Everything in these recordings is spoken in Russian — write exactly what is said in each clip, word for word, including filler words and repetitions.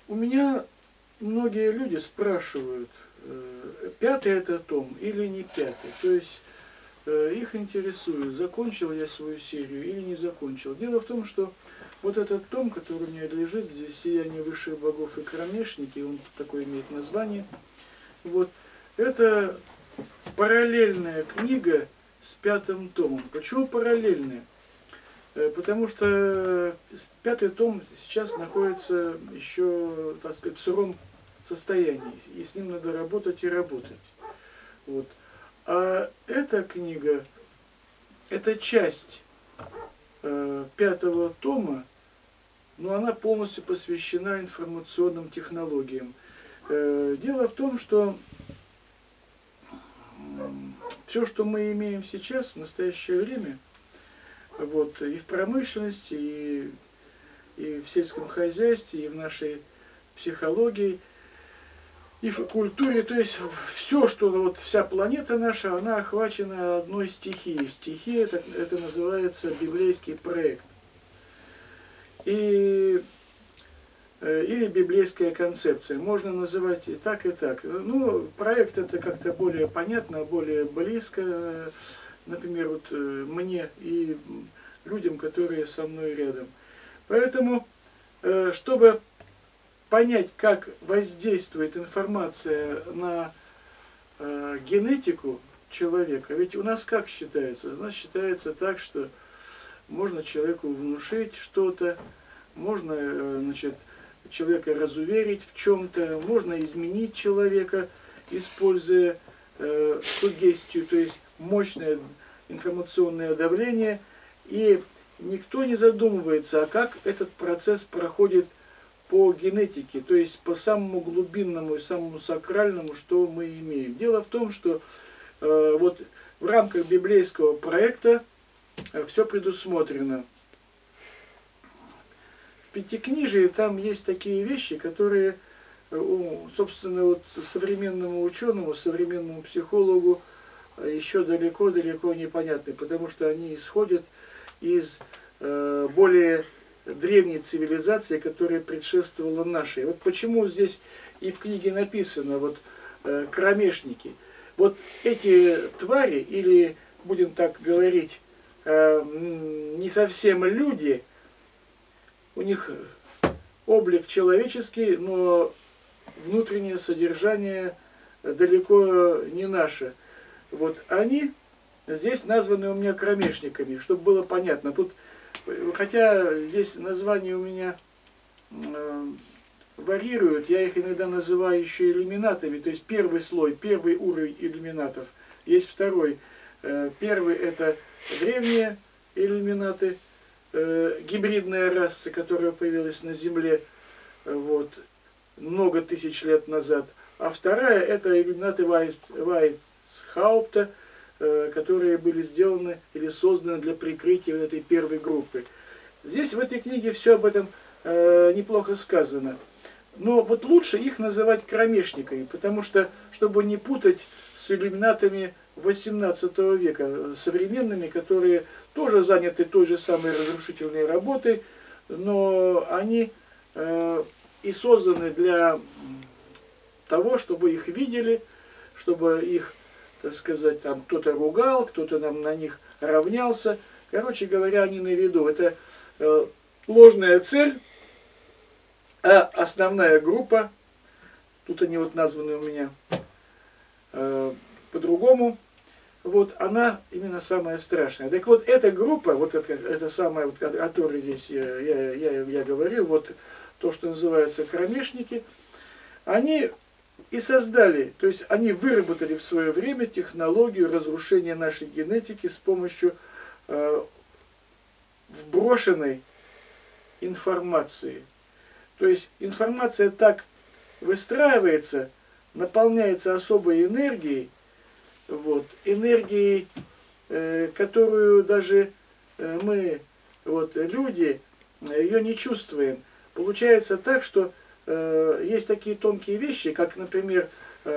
У меня многие люди спрашивают, э, пятый это том или не пятый. То есть э, их интересует, закончил я свою серию или не закончил. Дело в том, что вот этот том, который у меня лежит, здесь «Сияние высших богов и кромешники», он такое имеет название. Вот, это параллельная книга с пятым томом. Почему параллельная? Потому что пятый том сейчас находится еще, так сказать, в сыром состоянии, и с ним надо работать и работать. Вот. А эта книга, это часть э, пятого тома, но она полностью посвящена информационным технологиям. Э, дело в том, что все, что мы имеем сейчас, в настоящее время, вот, и в промышленности, и, и в сельском хозяйстве, и в нашей психологии, и в культуре, то есть все, что вот вся планета наша, она охвачена одной стихией. Стихия, это, это называется библейский проект. И, или библейская концепция. Можно называть и так, и так. Ну, проект это как-то более понятно, более близко. Например, вот мне и людям, которые со мной рядом. Поэтому, чтобы понять, как воздействует информация на генетику человека, ведь у нас как считается? У нас считается так, что можно человеку внушить что-то, можно, значит, человека разуверить в чем-то, можно изменить человека, используя э, суггестию, то есть мощное информационное давление, и никто не задумывается, а как этот процесс проходит по генетике, то есть по самому глубинному и самому сакральному, что мы имеем. Дело в том, что э, вот в рамках библейского проекта э, все предусмотрено. В Пятикнижии там есть такие вещи, которые, э, собственно, вот современному ученому, современному психологу еще далеко-далеко непонятны, потому что они исходят из э, более древней цивилизации, которая предшествовала нашей. Вот почему здесь и в книге написано вот э, кромешники. Вот эти твари, или, будем так говорить, э, не совсем люди, у них облик человеческий, но внутреннее содержание далеко не наше. Вот они здесь названы у меня кромешниками, чтобы было понятно. Тут, хотя здесь названия у меня э, варьируют, я их иногда называю еще иллюминатами, то есть первый слой, первый уровень иллюминатов. Есть второй. Э, первый это древние иллюминаты, э, гибридная раса, которая появилась на Земле э, вот, много тысяч лет назад. А вторая это иллюминаты Вайцхаупта, которые были сделаны или созданы для прикрытия вот этой первой группы. Здесь в этой книге все об этом э, неплохо сказано. Но вот лучше их называть кромешниками, потому что, чтобы не путать с иллюминатами восемнадцатого века, современными, которые тоже заняты той же самой разрушительной работой, но они э, и созданы для того, чтобы их видели, чтобы их, так сказать, там кто-то ругал, кто-то нам на них равнялся. Короче говоря, они на виду. Это э, ложная цель, а основная группа, тут они вот названы у меня э, по-другому, вот она именно самая страшная. Так вот, эта группа, вот это, это самая, вот, о которой здесь я, я, я, я говорил, вот то, что называется кромешники, они и создали, то есть они выработали в свое время технологию разрушения нашей генетики с помощью э, вброшенной информации. То есть информация так выстраивается, наполняется особой энергией, вот, энергией, э, которую даже э, мы, вот, люди, ее не чувствуем. Получается так, что есть такие тонкие вещи, как, например,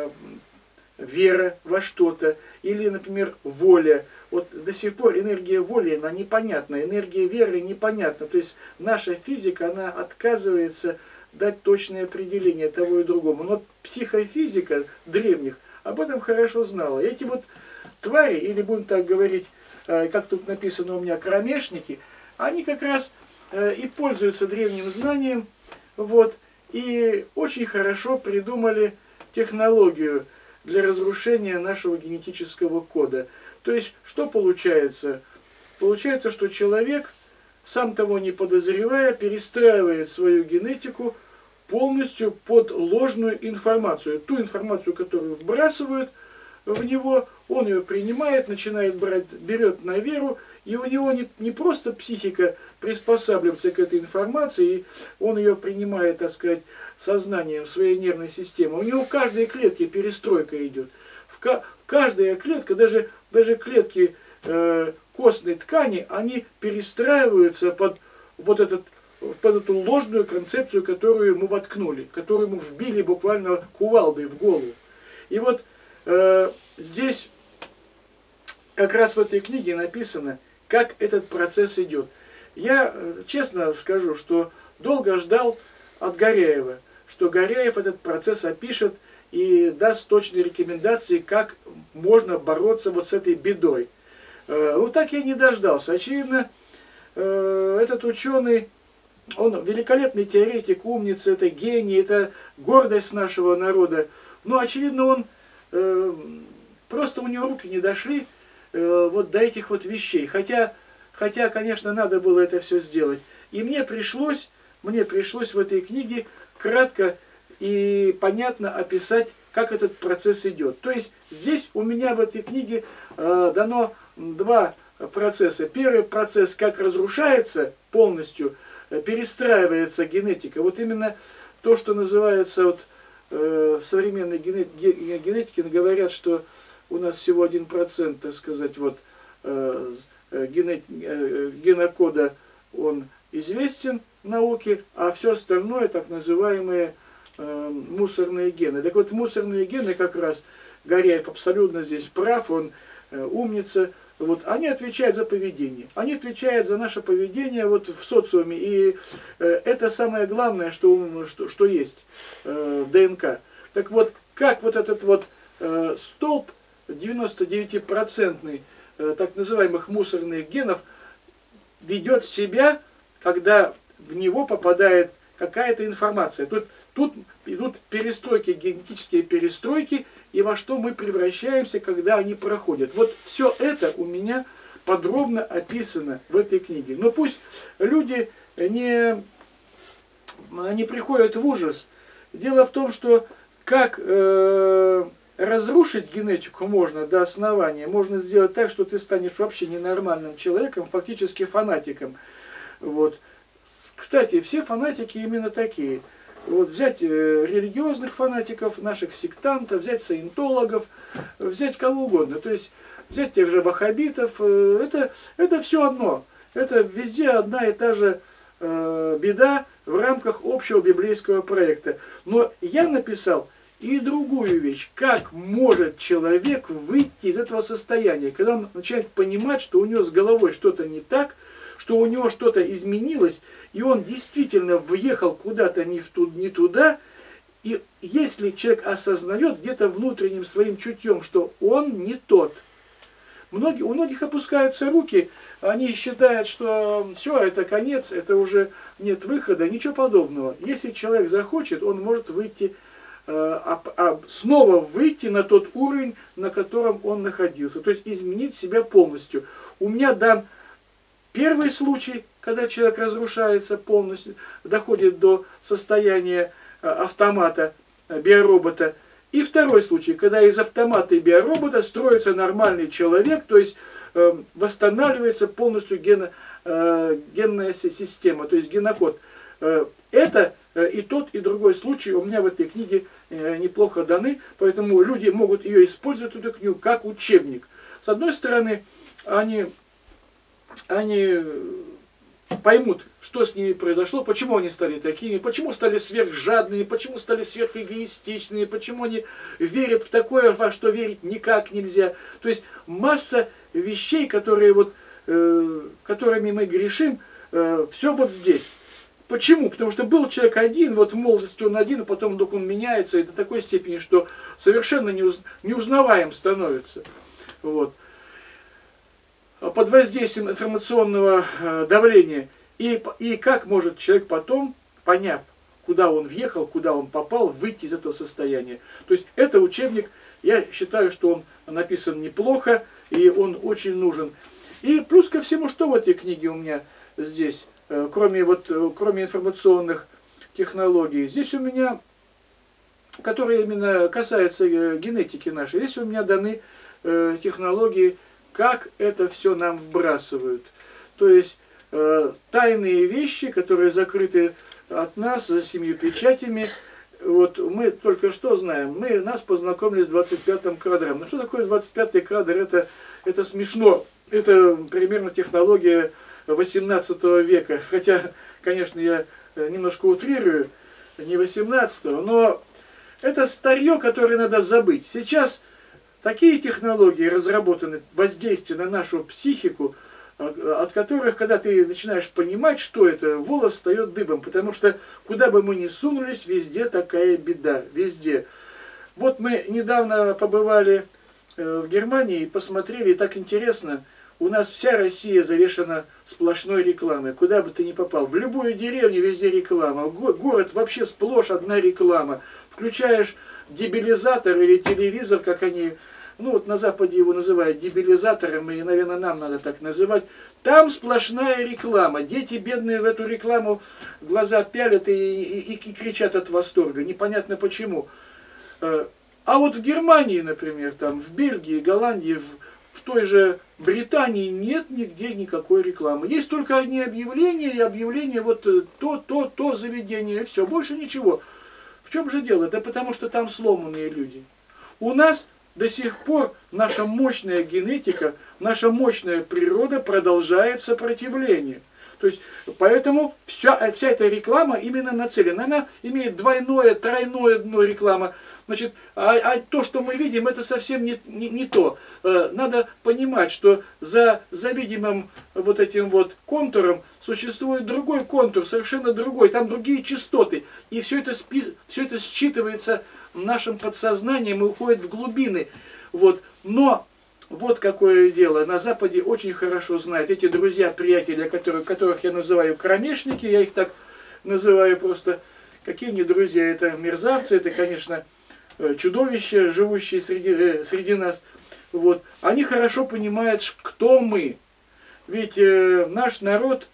вера во что-то, или, например, воля. Вот до сих пор энергия воли, она непонятна, энергия веры непонятна. То есть наша физика, она отказывается дать точное определение того и другому. Но психофизика древних об этом хорошо знала. Эти вот твари, или будем так говорить, как тут написано у меня, кромешники, они как раз и пользуются древним знанием, вот, и очень хорошо придумали технологию для разрушения нашего генетического кода. То есть, что получается? Получается, что человек, сам того не подозревая, перестраивает свою генетику полностью под ложную информацию. Ту информацию, которую вбрасывают в него, он ее принимает, начинает брать, берет на веру, и у него не, не просто психика приспосабливается к этой информации, и он ее принимает, так сказать, сознанием своей нервной системы. У него в каждой клетке перестройка идет. В ка каждая клетка, даже, даже клетки э, костной ткани, они перестраиваются под вот этот, под эту ложную концепцию, которую ему воткнули, которую ему вбили буквально кувалдой в голову. И вот э, здесь как раз в этой книге написано, как этот процесс идет. Я честно скажу, что долго ждал от Горяева, что Горяев этот процесс опишет и даст точные рекомендации, как можно бороться вот с этой бедой. Вот так я не дождался. Очевидно, этот ученый, он великолепный теоретик, умница, это гений, это гордость нашего народа. Но, очевидно, он, просто у него руки не дошли вот до этих вот вещей. Хотя, хотя, конечно, надо было это все сделать. И мне пришлось, мне пришлось в этой книге кратко и понятно описать, как этот процесс идет. То есть здесь у меня в этой книге э, дано два процесса. Первый процесс, как разрушается полностью, э, перестраивается генетика. Вот именно то, что называется вот, э, в современной генетике, говорят, что у нас всего один процент, так сказать, вот, э, гене, э, генокода, он известен науке, а все остальное так называемые э, мусорные гены. Так вот, мусорные гены как раз, Горяев абсолютно здесь прав, он э, умница, вот, они отвечают за поведение. Они отвечают за наше поведение вот, в социуме. И э, это самое главное, что, что, что есть э, в ДНК. Так вот, как вот этот вот э, столб девяносто девять процентный э, так называемых мусорных генов ведет себя, когда в него попадает какая-то информация. Тут, тут идут перестройки, генетические перестройки, и во что мы превращаемся, когда они проходят. Вот все это у меня подробно описано в этой книге. Но пусть люди не, не приходят в ужас. Дело в том, что как э, разрушить генетику можно до основания, можно сделать так, что ты станешь вообще ненормальным человеком, фактически фанатиком. Вот. Кстати, все фанатики именно такие. Вот взять э, религиозных фанатиков, наших сектантов, взять саентологов, взять кого угодно. То есть взять тех же ваххабитов. Э, это, это все одно. Это везде одна и та же э, беда в рамках общего библейского проекта. Но я написал и другую вещь. Как может человек выйти из этого состояния, когда он начинает понимать, что у него с головой что-то не так, что у него что-то изменилось, и он действительно въехал куда-то не, в ту, не туда, и если человек осознает где-то внутренним своим чутьем, что он не тот. Многие, у многих опускаются руки, они считают, что все, это конец, это уже нет выхода, ничего подобного. Если человек захочет, он может выйти, а, а снова выйти на тот уровень, на котором он находился, то есть изменить себя полностью. У меня дан первый случай, когда человек разрушается полностью, доходит до состояния автомата, биоробота. И второй случай, когда из автомата и биоробота строится нормальный человек, то есть э, восстанавливается полностью гено, э, генная система, то есть генокод. Э, это э, и тот, и другой случай у меня в этой книге э, неплохо даны, поэтому люди могут ее использовать, эту книгу, как учебник. С одной стороны, они... они поймут, что с ними произошло, почему они стали такими, почему стали сверхжадными, почему стали сверхэгоистичными, почему они верят в такое, во что верить никак нельзя. То есть масса вещей, которые вот, э, которыми мы грешим, э, все вот здесь. Почему? Потому что был человек один, вот в молодости он один, а потом вдруг он меняется и до такой степени, что совершенно неуз, неузнаваем становится. Вот. Под воздействием информационного давления. И, и как может человек потом, поняв, куда он въехал, куда он попал, выйти из этого состояния. То есть это учебник, я считаю, что он написан неплохо, и он очень нужен. И плюс ко всему, что в этой книге у меня здесь, кроме, вот, кроме информационных технологий, здесь у меня, которые именно касаются генетики нашей, здесь у меня даны э, технологии, как это все нам вбрасывают. То есть э, тайные вещи, которые закрыты от нас за семью печатями. Вот мы только что знаем, мы нас познакомили с двадцать пятым кадром. Ну что такое двадцать пятый кадр? Это, это смешно. Это примерно технология восемнадцатого века. Хотя, конечно, я немножко утрирую, не восемнадцатого, но это старье, которое надо забыть. Сейчас такие технологии разработаны, воздействие на нашу психику, от которых, когда ты начинаешь понимать, что это, волос встает дыбом, потому что куда бы мы ни сунулись, везде такая беда, везде. Вот мы недавно побывали в Германии и посмотрели, и так интересно, у нас вся Россия завешена сплошной рекламой, куда бы ты ни попал, в любую деревню везде реклама, город вообще сплошь одна реклама, включаешь дебилизатор или телевизор, как они... Ну вот на Западе его называют дебилизатором, и, наверное, нам надо так называть. Там сплошная реклама. Дети бедные в эту рекламу глаза пялят и, и, и кричат от восторга. Непонятно почему. А вот в Германии, например, там, в Бельгии, Голландии, в, в той же Британии нет нигде никакой рекламы. Есть только одни объявления, и объявления вот то, то, то заведение, и все. Больше ничего. В чем же дело? Да потому что там сломанные люди. У нас... До сих пор наша мощная генетика, наша мощная природа продолжает сопротивление. То есть, поэтому вся, вся эта реклама именно нацелена. Она имеет двойное, тройное дно реклама. Значит, а, а то, что мы видим, это совсем не, не, не то. Надо понимать, что за, за видимым вот этим вот контуром существует другой контур, совершенно другой. Там другие частоты. И все это, спи, все это считывается нашим подсознанием и уходит в глубины. Вот. Но вот какое дело. На Западе очень хорошо знают эти друзья, приятели, которых, которых я называю кромешники, я их так называю просто. Какие не друзья, это мерзавцы, это, конечно, чудовища, живущие среди, среди нас. Вот. Они хорошо понимают, кто мы. Ведь э, наш народ,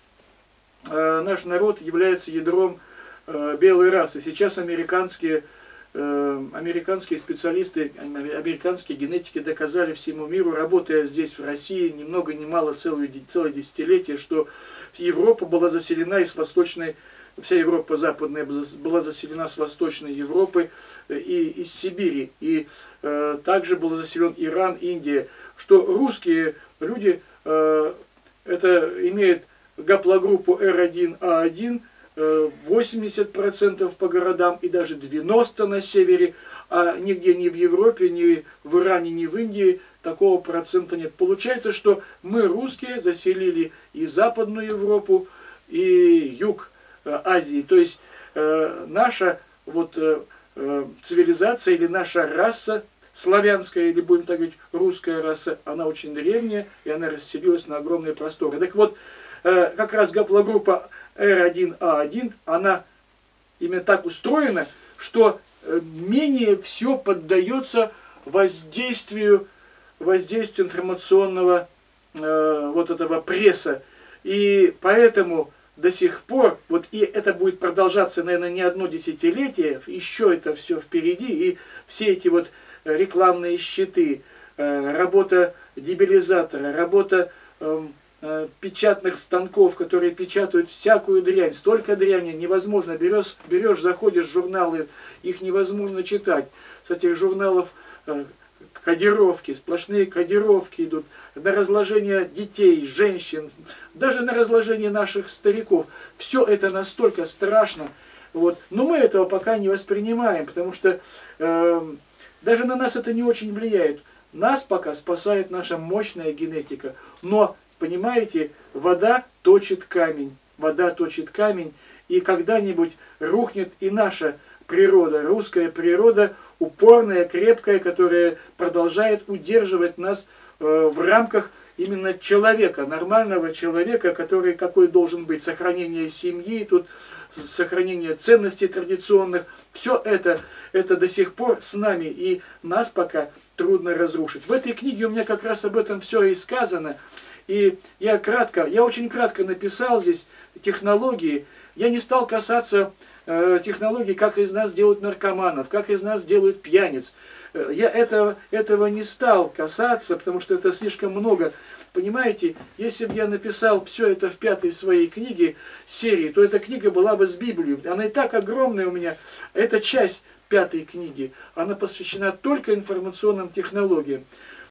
э, наш народ является ядром э, белой расы. Сейчас американские американские специалисты, американские генетики доказали всему миру, работая здесь, в России, ни много ни мало, целое, целое десятилетие, что Европа была заселена из восточной, вся Европа западная была заселена с восточной Европы и из Сибири. И э, также был заселен Иран, Индия, что русские люди, э, это имеют гаплогруппу эр один а один, восемьдесят процентов по городам и даже девяносто процентов на севере, а нигде ни в Европе, ни в Иране, ни в Индии такого процента нет. Получается, что мы, русские, заселили и Западную Европу, и юг Азии. То есть э, наша вот, э, цивилизация или наша раса, славянская, или будем так говорить, русская раса, она очень древняя, и она расселилась на огромные просторы. Так вот, э, как раз гаплогруппа эр один а один, она именно так устроена, что менее все поддается воздействию, воздействию информационного э, вот этого пресса. И поэтому до сих пор, вот и это будет продолжаться, наверное, не одно десятилетие, еще это все впереди, и все эти вот рекламные щиты, э, работа дебилизатора, работа э, печатных станков, которые печатают всякую дрянь, столько дряни, невозможно, берешь, берешь, заходишь в журналы, их невозможно читать, с этих журналов э, кодировки, сплошные кодировки идут, на разложение детей, женщин, даже на разложение наших стариков, все это настолько страшно, вот. Но мы этого пока не воспринимаем, потому что э, даже на нас это не очень влияет, нас пока спасает наша мощная генетика, но понимаете, вода точит камень, вода точит камень, и когда-нибудь рухнет и наша природа, русская природа, упорная, крепкая, которая продолжает удерживать нас э, в рамках именно человека, нормального человека, который какой должен быть, сохранение семьи, тут сохранение ценностей традиционных, все это, это до сих пор с нами, и нас пока трудно разрушить. В этой книге у меня как раз об этом все и сказано, и я кратко, я очень кратко написал здесь технологии, я не стал касаться э, технологий, как из нас делают наркоманов, как из нас делают пьяниц. Я этого, этого не стал касаться, потому что это слишком много. Понимаете, если бы я написал все это в пятой своей книге, серии, то эта книга была бы с Библией. Она и так огромная у меня. Это часть пятой книги. Она посвящена только информационным технологиям.